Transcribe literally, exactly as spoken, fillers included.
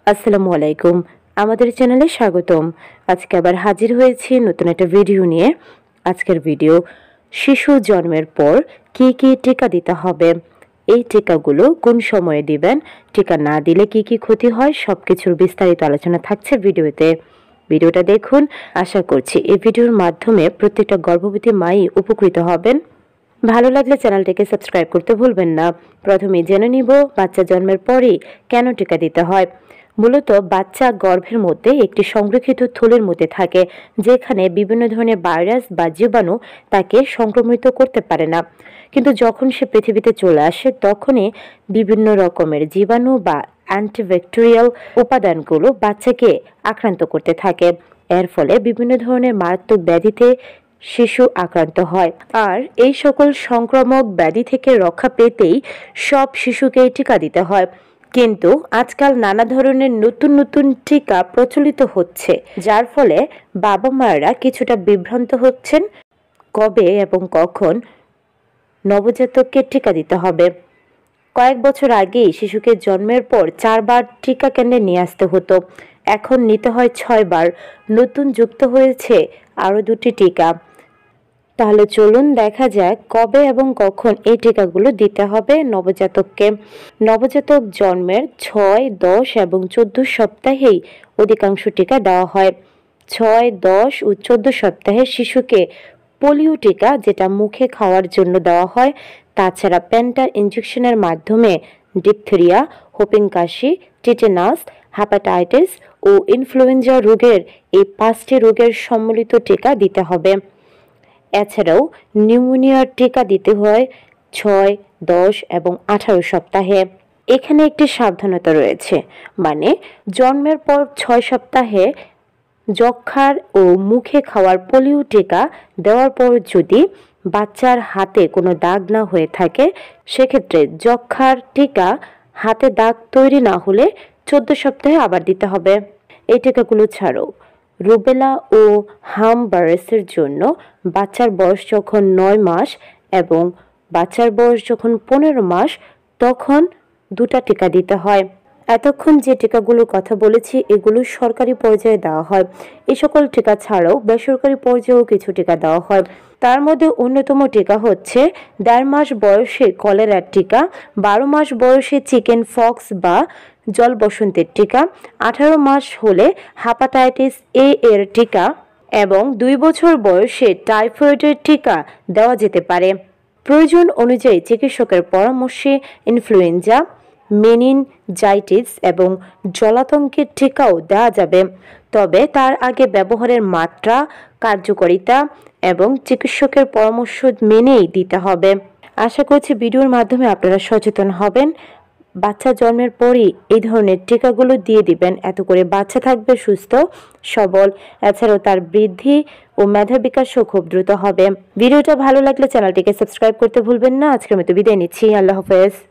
আসসালামু আলাইকুম। আমাদের চ্যানেলে স্বাগতম। আজকে আবার হাজির হয়েছি নতুন একটা ভিডিও নিয়ে। আজকের ভিডিও শিশু জন্মের পর কি কি টিকা দিতে হবে, এই টিকাগুলো কোন সময়ে দিবেন, টিকা না দিলে কি কি ক্ষতি হয়, সবকিছুর বিস্তারিত আলোচনা থাকছে ভিডিওতে। ভিডিওটা দেখুন। আশা করছি এই ভিডিওর মাধ্যমে প্রত্যেকটা গর্ভবতী মাই উপকৃত হবেন। ভালো লাগলে চ্যানেলটিকে সাবস্ক্রাইব করতে ভুলবেন না। প্রথমে জেনে নিব বাচ্চা জন্মের পরেই কেন টিকা দিতে হয়। মূলত বাচ্চা গর্ভের মধ্যে একটি সংরক্ষিত থলের মধ্যে থাকে, যেখানে বিভিন্ন ধরনের ভাইরাস বা জীবাণু তাকে সংক্রমিত করতে পারে না। কিন্তু যখন সে পৃথিবীতে চলে আসে, তখনই বিভিন্ন রকমের জীবাণু বা অ্যান্টিব্যাকটেরিয়াল উপাদানগুলো বাচ্চাকে আক্রান্ত করতে থাকে। এর ফলে বিভিন্ন ধরনের মারাত্মক ব্যাধিতে শিশু আক্রান্ত হয়। আর এই সকল সংক্রামক ব্যাধি থেকে রক্ষা পেতেই সব শিশুকেই টিকা দিতে হয়। কিন্তু আজকাল নানা ধরনের নতুন নতুন টিকা প্রচলিত হচ্ছে, যার ফলে বাবা মায়েরা কিছুটা বিভ্রান্ত হচ্ছেন কবে এবং কখন নবজাতককে টিকা দিতে হবে। কয়েক বছর আগেই শিশুকে জন্মের পর চারবার টিকা কেন্দ্রে নিয়ে আসতে হতো, এখন নিতে হয় ছয়বার। নতুন যুক্ত হয়েছে আরও দুটি টিকা। তাহলে চলুন দেখা যাক কবে এবং কখন এই টিকাগুলো দিতে হবে নবজাতককে। নবজাতক জন্মের ছয়, দশ এবং চোদ্দ সপ্তাহেই অধিকাংশ টিকা দেওয়া হয়। ছয়, দশ ও চোদ্দ সপ্তাহে শিশুকে পোলিও টিকা, যেটা মুখে খাওয়ার জন্য দেওয়া হয়, তাছাড়া পেন্টা ইনজেকশনের মাধ্যমে ডিপথেরিয়া, হোপিং কাশি, টিটেনাস, হেপাটাইটিস ও ইনফ্লুয়েঞ্জা রোগের এই পাঁচটি রোগের সম্মিলিত টিকা দিতে হবে। এছাড়াও নিউমোনিয়ার টিকা দিতে হয় ছয়, দশ এবং আঠারো সপ্তাহে। এখানে একটি সাবধানতা রয়েছে, মানে জন্মের পর ছয় সপ্তাহে যক্ষ্মার ও মুখে খাওয়ার পোলিও টিকা দেওয়ার পর যদি বাচ্চার হাতে কোনো দাগ না হয়ে থাকে, সেক্ষেত্রে যক্ষ্মার টিকা হাতে দাগ তৈরি না হলে চোদ্দ সপ্তাহে আবার দিতে হবে। এই টিকাগুলো ছাড়াও রুবেলা ও হামবার্সের জন্য বাচ্চার বয়স যখন নয় মাস এবং বাচ্চার বয়স যখন পনেরো মাস, তখন দুটা টিকা দিতে হয়। এতক্ষণ যে টিকাগুলোর কথা বলেছি, এগুলো সরকারি পর্যায়ে দেওয়া হয়। এই সকল টিকা ছাড়াও বেসরকারি পর্যায়েও কিছু টিকা দেওয়া হয়। তার মধ্যে অন্যতম টিকা হচ্ছে দেড় মাস বয়সে কলেরার টিকা, বারো মাস বয়সে চিকেন ফক্স বা জল বসন্তের টিকা, আঠারো মাস হলে হেপাটাইটিস এ এর টিকা এবং দুই বছর বয়সে টাইফয়েডের টিকা দেওয়া যেতে পারে। প্রয়োজন অনুযায়ী চিকিৎসকের পরামর্শে ইনফ্লুয়েঞ্জা, মেনিনজাইটিস এবং জলাতঙ্কের টিকাও দেওয়া যাবে, তবে তার আগে ব্যবহারের মাত্রা, কার্যকারিতা এবং চিকিৎসকের পরামর্শ মেনেই দিতে হবে। আশা করছি ভিডিওর মাধ্যমে আপনারা সচেতন হবেন। বাচ্চা জন্মের পরই এই ধরনের টিকাগুলো দিয়ে দিবেন, এত করে বাচ্চা থাকবে সুস্থ সবল। এছাড়াও তার বৃদ্ধি ও মেধা বিকাশও খুব দ্রুত হবে। ভিডিওটা ভালো লাগলে চ্যানেলটিকে সাবস্ক্রাইব করতে ভুলবেন না। আজকের মতো বিদায় নিচ্ছি। আল্লাহ হাফেজ।